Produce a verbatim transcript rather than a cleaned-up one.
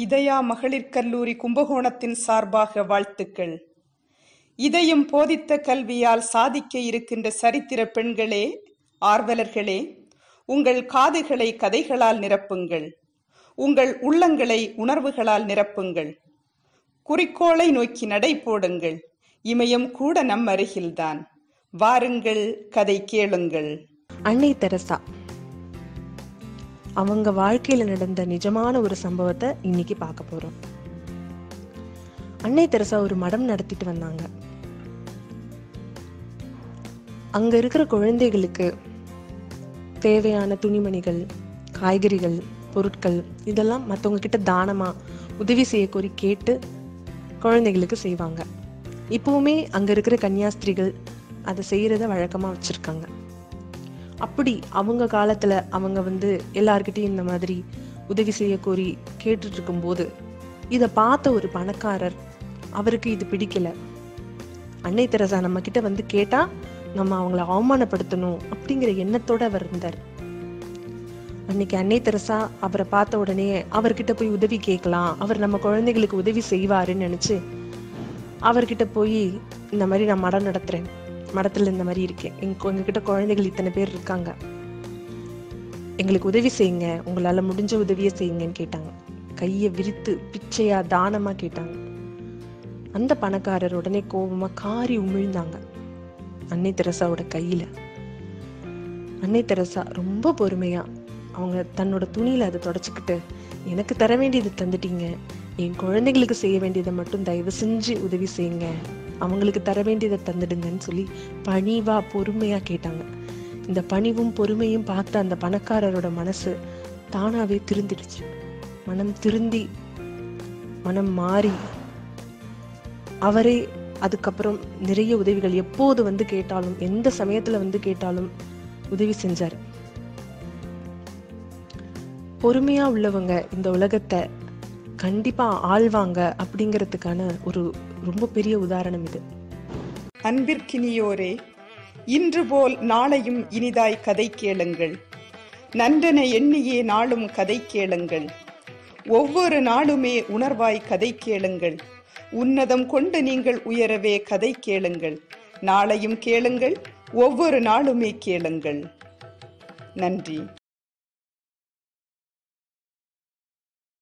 இதயா மகளிர் கல்லூரி கும்பகோணத்தின் சார்பாக வாழ்த்துக்கள். இதயம் போதித்த கல்வியால் சாதிக்க இருக்கின்ற சரித்திர பெண்களே, ஆர்வலர்களே, உங்கள் காதுகளை கதைகளால் நிரப்புங்கள், உங்கள் உள்ளங்களை உணர்வுகளால் நிரப்புங்கள். குறிக்கோளை நோக்கி நடை போடுங்கள். இமயம் கூட நம் அருகில்தான். வாருங்கள், கதை கேளுங்கள். அன்னை தெரசா அவங்க வாழ்க்கையில நடந்த நிஜமான ஒரு சம்பவத்தை இன்னைக்கு பார்க்க போறோம். அன்னை தெரசா ஒரு மடம் நடத்திட்டு வந்தாங்க. அங்க இருக்கிற குழந்தைகளுக்கு தேவையான துணிமணிகள், காய்கறிகள், பொருட்கள் இதெல்லாம் மற்றவங்க கிட்ட தானமா உதவி செய்ய கோரி கேட்டு குழந்தைகளுக்கு செய்வாங்க. இப்பவுமே அங்க இருக்கிற கன்னியாஸ்திரிகள் அதை செய்யறத வழக்கமா வச்சிருக்காங்க. அப்படி அவங்க காலத்துல அவங்க வந்து எல்லார்கிட்டையும் இந்த மாதிரி உதவி செய்ய கோரி கேட்டுட்டு இருக்கும் போது இதை பார்த்த ஒரு பணக்காரர், அவருக்கு இது பிடிக்கல. அன்னை தெரசா நம்ம கிட்ட வந்து கேட்டா நம்ம அவங்கள அவமானப்படுத்தணும் அப்படிங்கிற எண்ணத்தோட அவர் இருந்தார். அன்னைக்கு அன்னை தெரசா அவரை பார்த்த உடனே அவர்கிட்ட போய் உதவி கேட்கலாம், அவர் நம்ம குழந்தைகளுக்கு உதவி செய்வாருன்னு நினைச்சு அவர்கிட்ட போய் இந்த மாதிரி நான் மடம் நடத்துறேன், மடத்துல இந்த மாதிரி இருக்கேன், எங்க எங்ககிட்ட குழந்தைகள் இத்தனை பேர் இருக்காங்க, எங்களுக்கு உதவி செய்யுங்க, உங்களால முடிஞ்ச உதவியை செய்யுங்கன்னு கேட்டாங்க. கையை விரித்து பிச்சையா தானமா கேட்டாங்க. அந்த பணக்காரர் உடனே கோபமா காரி உமிழ்ந்தாங்க அன்னை தெரசாவோட கையில. அன்னை தெரசா ரொம்ப பொறுமையா அவங்க தன்னோட துணியில அதை தொடச்சுக்கிட்டு, எனக்கு தர வேண்டியது தந்துட்டீங்க, என் குழந்தைகளுக்கு செய்ய வேண்டியதை மட்டும் தயவு செஞ்சு உதவி செய்யுங்க, அவங்களுக்கு தர வேண்டியதை தந்துடுங்கன்னு சொல்லி பணிவா பொறுமையா கேட்டாங்க. இந்த பணிவும் பொறுமையும் பார்த்த அந்த பணக்காரரோட மனசு தானாவே திருந்திடுச்சு. மனம் திருந்தி மனம் மாறி அவரே அதுக்கப்புறம் நிறைய உதவிகள் எப்போது வந்து கேட்டாலும், எந்த சமயத்துல வந்து கேட்டாலும் உதவி செஞ்சாரு. பொறுமையா உள்ளவங்க இந்த உலகத்தை கண்டிப்பா ஆழ்வாங்க அப்படிங்கிறதுக்கான ஒரு ரொம்ப பெரிய உதாரணம் இது. அன்பிற்கினியோரே, இன்று போல் நாளையும் இனிதாய் கதை கேளுங்கள். நன்றென எண்ணியே நாளும் கதை கேளுங்கள். ஒவ்வொரு நாளுமே உணர்வாய் கதை கேளுங்கள். உன்னதம் கொண்டு நீங்கள் உயரவே கதை கேளுங்கள். நாளையும் கேளுங்கள், ஒவ்வொரு நாளுமே கேளுங்கள். நன்றி.